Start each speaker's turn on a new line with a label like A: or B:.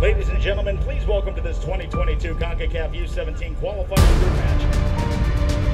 A: Ladies and gentlemen, please welcome to this 2022 Concacaf U-17 qualifying group match.